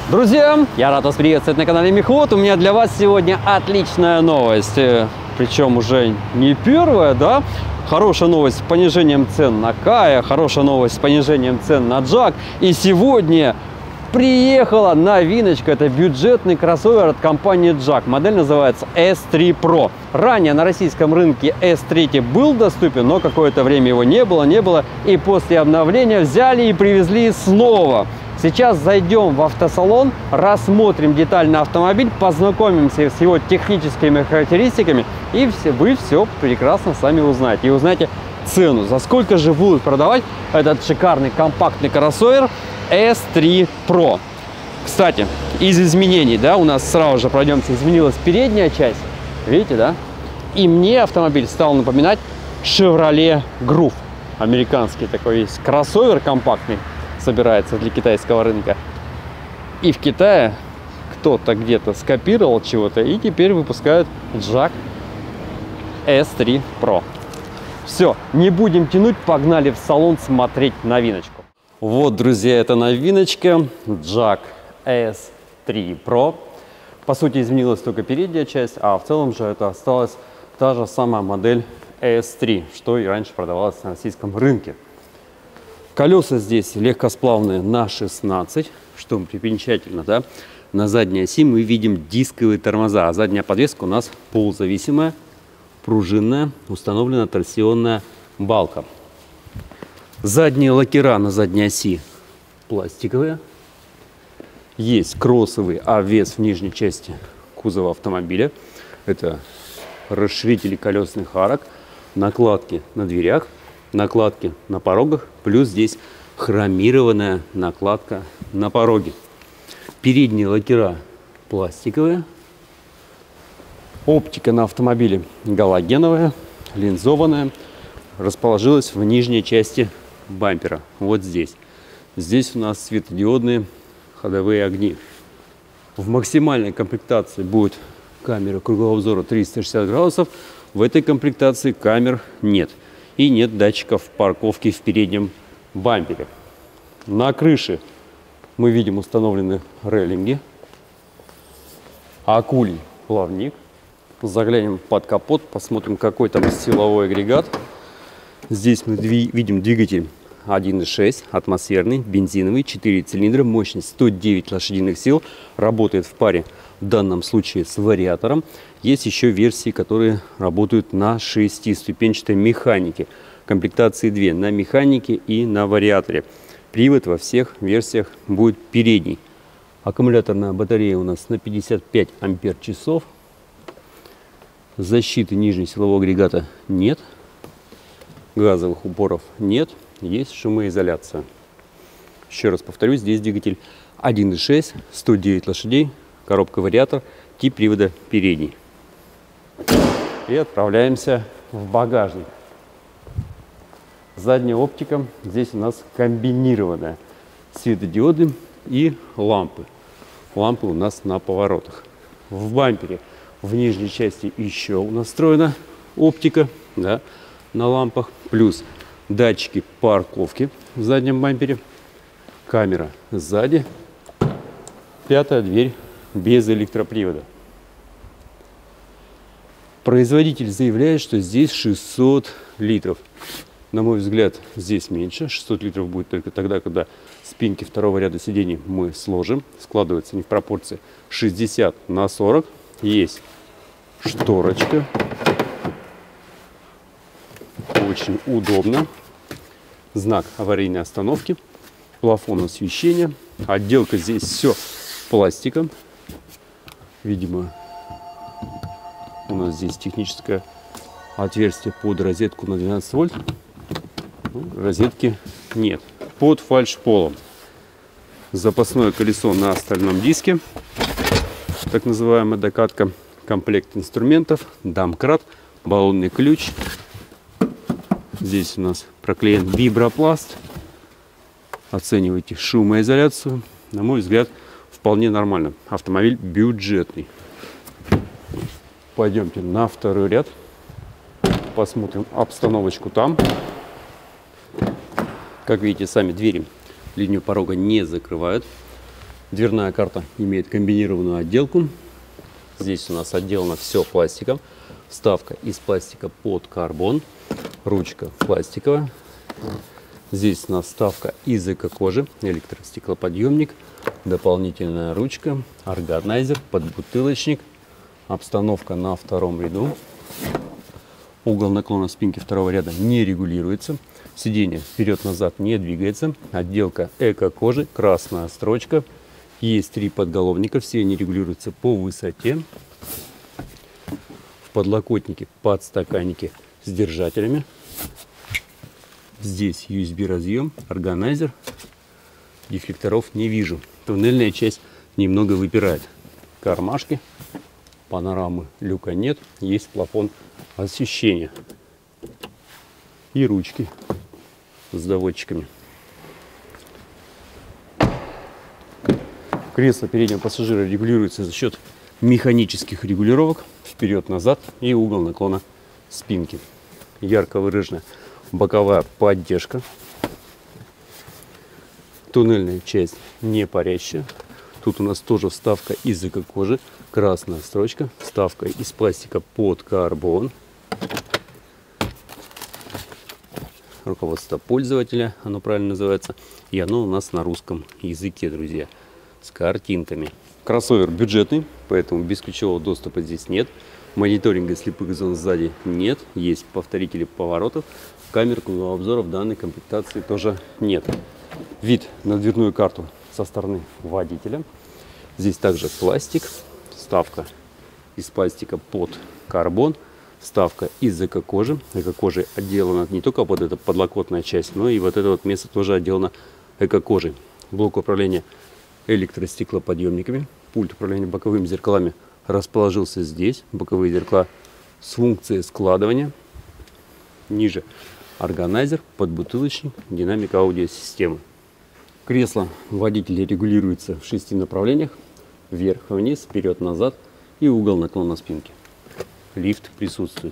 Друзья, я рад вас приветствовать на канале Мехвод. У меня для вас сегодня отличная новость. Причем уже не первая, да? Хорошая новость с понижением цен на Кая, хорошая новость с понижением цен на Джак. И сегодня приехала новиночка. Это бюджетный кроссовер от компании Джак. Модель называется S3 Pro. Ранее на российском рынке S3 был доступен, но какое-то время его не было. И после обновления взяли и привезли снова. Сейчас зайдем в автосалон, рассмотрим детально автомобиль, познакомимся с его техническими характеристиками, и вы все прекрасно сами узнаете. И узнаете цену, за сколько же будут продавать этот шикарный компактный кроссовер S3 Pro. Кстати, из изменений, да, у нас сразу же пройдемся, изменилась передняя часть, видите, да? И мне автомобиль стал напоминать Chevrolet Groove. Американский такой есть кроссовер компактный. Собирается для китайского рынка. И в Китае кто-то где-то скопировал чего-то и теперь выпускают Джак S3 Pro. Все, не будем тянуть, погнали в салон смотреть новиночку. Вот, друзья, это новиночка Джак S3 Pro. По сути, изменилась только передняя часть, а в целом же это осталась та же самая модель S3, что и раньше продавалась на российском рынке. Колеса здесь легкосплавные на 16, что примечательно, да? На задней оси мы видим дисковые тормоза, а задняя подвеска у нас полузависимая, пружинная, установлена торсионная балка. Задние лакера на задней оси пластиковые. Есть кроссовый обвес в нижней части кузова автомобиля. Это расширители колесных арок, накладки на дверях, накладки на порогах, плюс здесь хромированная накладка на пороге. Передние лакера пластиковые. Оптика на автомобиле галогеновая, линзованная. Расположилась в нижней части бампера, вот здесь. Здесь у нас светодиодные ходовые огни. В максимальной комплектации будет камера кругового обзора 360 градусов. В этой комплектации камер нет. И нет датчиков парковки в переднем бампере. На крыше мы видим установлены рейлинги. Акулий плавник. Заглянем под капот, посмотрим, какой там силовой агрегат. Здесь мы видим двигатель 1.6, атмосферный, бензиновый, 4 цилиндра, мощность 109 лошадиных сил. Работает в паре в данном случае с вариатором. Есть еще версии, которые работают на 6-ступенчатой механике. Комплектации две, на механике и на вариаторе. Привод во всех версиях будет передний. Аккумуляторная батарея у нас на 55 ампер-часов. Защиты нижнего силового агрегата нет. Газовых упоров нет. Есть шумоизоляция. Еще раз повторюсь, здесь двигатель 1.6, 109 лошадей, коробка вариатор, тип привода передний. И отправляемся в багажник. Задняя оптика здесь у нас комбинированная. Светодиоды и лампы. Лампы у нас на поворотах. В бампере в нижней части еще у нас встроена оптика, да, на лампах. Плюс датчики парковки в заднем бампере. Камера сзади. Пятая дверь без электропривода. Производитель заявляет, что здесь 600 литров. На мой взгляд, здесь меньше. 600 литров будет только тогда, когда спинки второго ряда сидений мы сложим. Складываются они в пропорции 60 на 40. Есть шторочка. Очень удобно. Знак аварийной остановки. Плафон освещения. Отделка здесь все пластиком. Видимо, у нас здесь техническое отверстие под розетку на 12 вольт. Розетки нет. Под фальшполом. Запасное колесо на стальном диске. Так называемая докатка. Комплект инструментов. Домкрат. Баллонный ключ. Здесь у нас проклеен вибропласт. Оценивайте шумоизоляцию. На мой взгляд, вполне нормально. Автомобиль бюджетный. Пойдемте на второй ряд. Посмотрим обстановочку там. Как видите, сами двери линию порога не закрывают. Дверная карта имеет комбинированную отделку. Здесь у нас отделано все пластиком. Вставка из пластика под карбон. Ручка пластиковая. Здесь у нас вставка из эко-кожи. Электростеклоподъемник. Дополнительная ручка. Органайзер. Подбутылочник. Обстановка на втором ряду. Угол наклона спинки второго ряда не регулируется. Сиденье вперед-назад не двигается. Отделка эко-кожи. Красная строчка. Есть 3 подголовника. Все они регулируются по высоте. В подлокотнике подстаканники с держателями. Здесь USB разъем, органайзер. Дефлекторов не вижу. Туннельная часть немного выпирает. Кармашки. Панорамы люка нет. Есть плафон освещения. И ручки с доводчиками. Кресло переднего пассажира регулируется за счет механических регулировок. Вперед-назад и угол наклона спинки. Ярко выраженная боковая поддержка. Туннельная часть не парящая. Тут у нас тоже вставка из эко-кожи. Красная строчка. Вставка из пластика под карбон. Руководство пользователя, оно правильно называется. И оно у нас на русском языке, друзья. С картинками. Кроссовер бюджетный, поэтому бесключевого доступа здесь нет. Мониторинга слепых зон сзади нет. Есть повторители поворотов. Камер кругового в данной комплектации тоже нет. Вид на дверную карту со стороны водителя. Здесь также пластик. Вставка из пластика под карбон. Вставка из эко-кожи. Эко-кожей отделана не только вот эта подлокотная часть, но и вот это вот место тоже отделано эко-кожей. Блок управления электростеклоподъемниками. Пульт управления боковыми зеркалами расположился здесь. Боковые зеркала с функцией складывания. Ниже органайзер, подбутылочник, динамик аудиосистемы. Кресло водителя регулируется в 6 направлениях. Вверх, вниз, вперед, назад и угол наклона спинки. Лифт присутствует.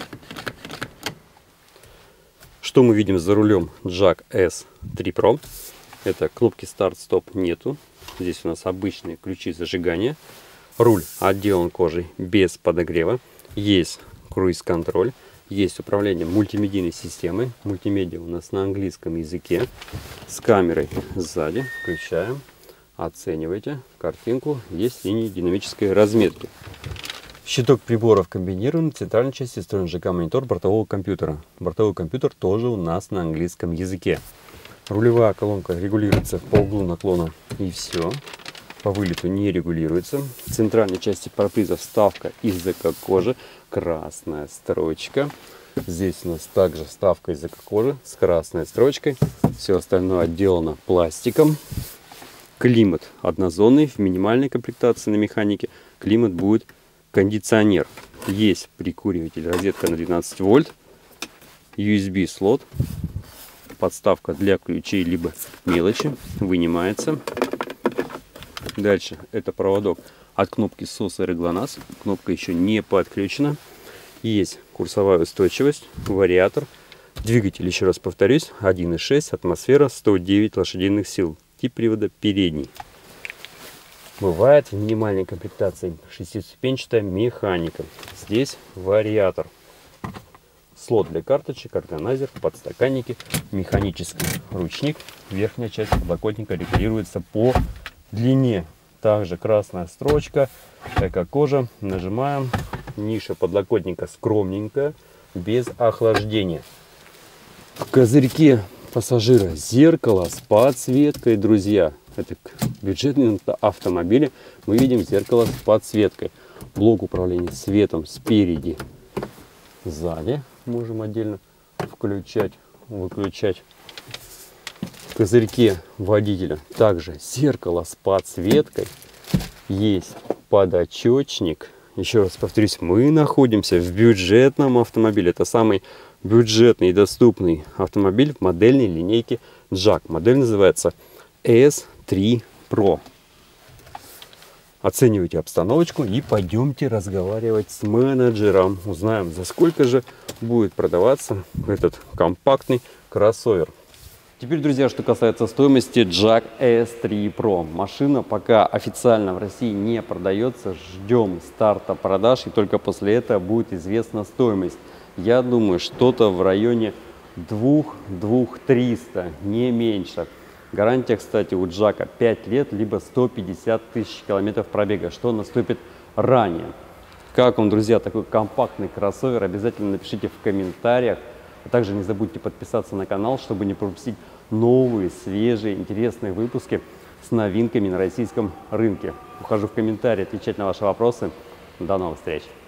Что мы видим за рулем Jack S3 Pro? Это кнопки старт-стоп нету. Здесь у нас обычные ключи зажигания. Руль отделан кожей без подогрева. Есть круиз-контроль. Есть управление мультимедийной системой. Мультимедиа у нас на английском языке. С камерой сзади. Включаем. Оценивайте картинку. Есть линии динамической разметки. Щиток приборов комбинирован. В центральной части встроен ЖК-монитор бортового компьютера. Бортовой компьютер тоже у нас на английском языке. Рулевая колонка регулируется по углу наклона и все. По вылету не регулируется. В центральной части парбриза вставка из эко-кожи. Красная строчка. Здесь у нас также вставка из эко-кожи с красной строчкой. Все остальное отделано пластиком. Климат однозонный. В минимальной комплектации на механике климат будет кондиционер. Есть прикуриватель, розетка на 12 вольт. USB слот. Подставка для ключей либо мелочи. Вынимается. Дальше это проводок от кнопки SOS и GLONASS. Кнопка еще не подключена. Есть курсовая устойчивость, вариатор. Двигатель, еще раз повторюсь, 1.6, атмосфера, 109 лошадиных сил. Тип привода передний. Бывает в минимальной комплектации шестиступенчатая механика. Здесь вариатор. Слот для карточек, органайзер, подстаканники, механический ручник. Верхняя часть подлокотника регулируется по длине. Также красная строчка, эко-кожа. Нажимаем. Ниша подлокотника скромненькая, без охлаждения. В козырьке пассажира зеркало с подсветкой, друзья. Это бюджетный автомобиль. Мы видим зеркало с подсветкой. Блок управления светом спереди, сзади. Можем отдельно включать, выключать. В козырьке водителя также зеркало с подсветкой. Есть подочечник. Еще раз повторюсь, мы находимся в бюджетном автомобиле. Это самый бюджетный и доступный автомобиль в модельной линейке Jack. Модель называется S3 Pro. Оценивайте обстановочку и пойдемте разговаривать с менеджером. Узнаем, за сколько же будет продаваться этот компактный кроссовер. Теперь, друзья, что касается стоимости Jack S3 Pro. Машина пока официально в России не продается. Ждем старта продаж, и только после этого будет известна стоимость. Я думаю, что-то в районе 2-2300, не меньше. Гарантия, кстати, у Jack 5 лет, либо 150 тысяч километров пробега, что наступит ранее. Как вам, друзья, такой компактный кроссовер? Обязательно напишите в комментариях. А также не забудьте подписаться на канал, чтобы не пропустить новые, свежие, интересные выпуски с новинками на российском рынке. Ухожу в комментарии отвечать на ваши вопросы. До новых встреч!